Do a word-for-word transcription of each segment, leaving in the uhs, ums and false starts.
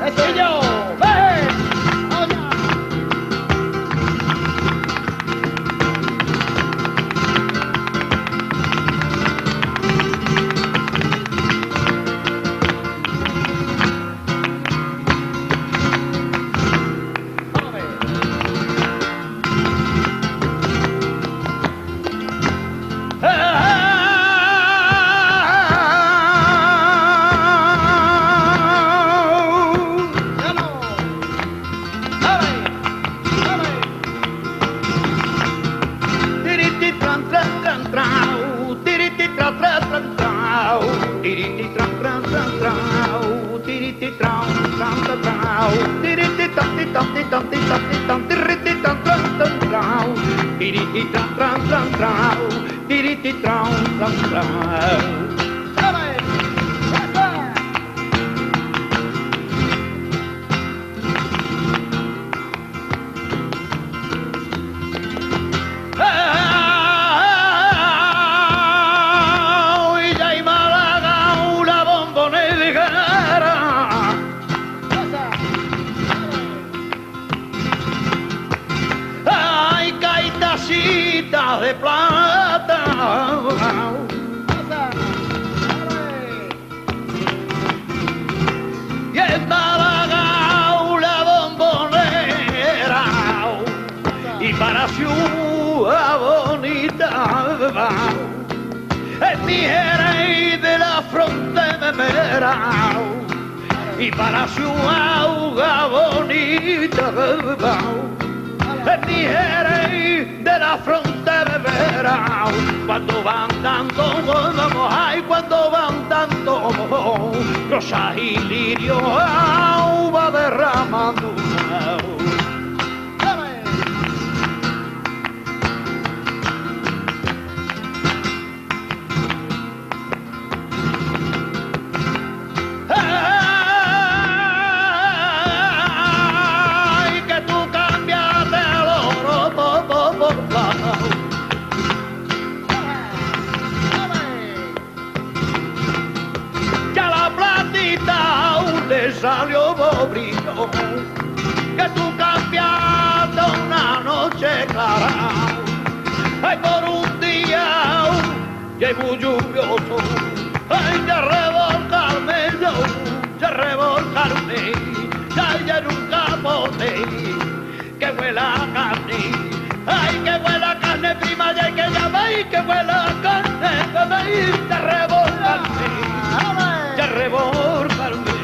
¡Eso y yo! ¡Ven! ¡Oye! De plata y en Málaga la bombonera y para ciudad bonita en mi Jerez de la frontera y para ciudad bonita en mi Jerez de la frontera, cuando van dando, ay, cuando van dando, rosas y lirios va derramando. Salió brillo, que tú cambiaste una noche clara, ay, por un día, y muy lluvioso, ay, ya revolcarme yo, ya revolcarme, ya, ya en un capote, que huela a carne, ay, que huela a carne prima, ya que llamáis, que huela a carne, ya revolcarme, ya revolcarme.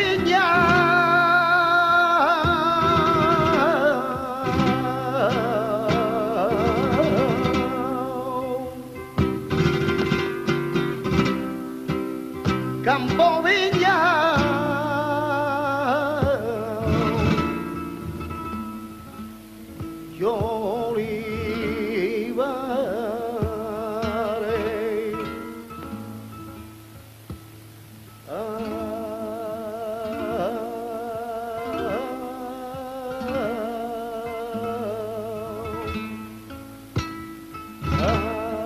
Campo Viña, yo olivaré, ah, ah, ah.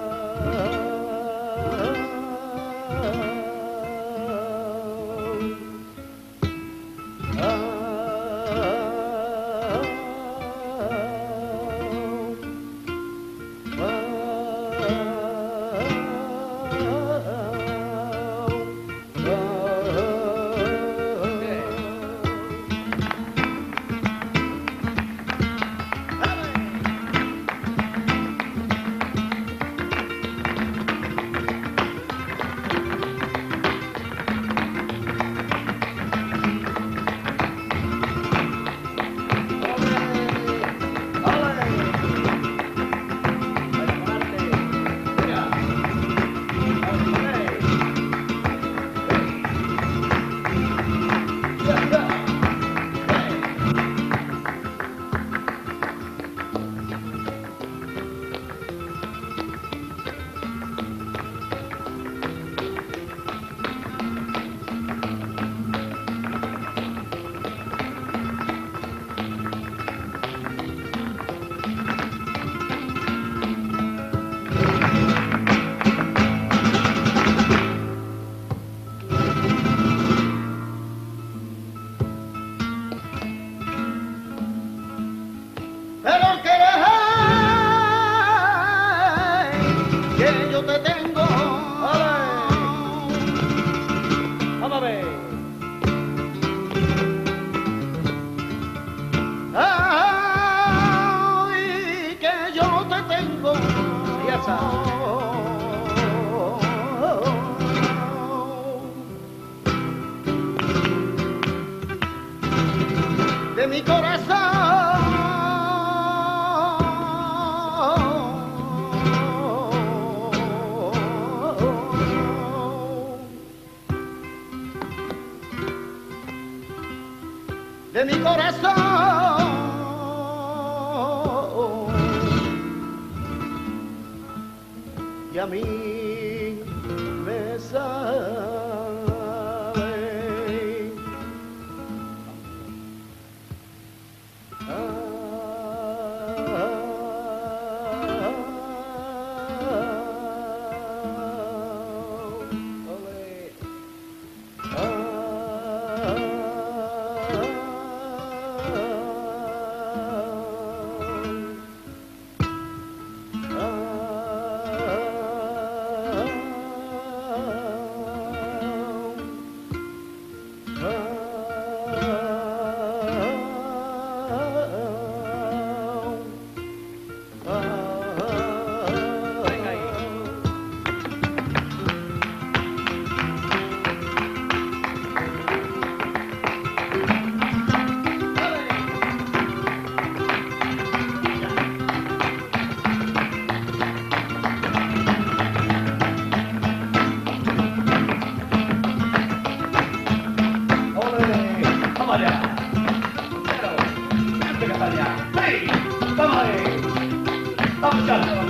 Pero que, que yo te tengo. Vamos a ver. Ay, que yo te tengo. Ya está. De mi corazón. De mi corazón, y a mí me sabe ah, ole, ah, Vamos allá. Pero, vente que para allá. ¡Sí! ¡Vamos ahí! ¡Vamos, Charles!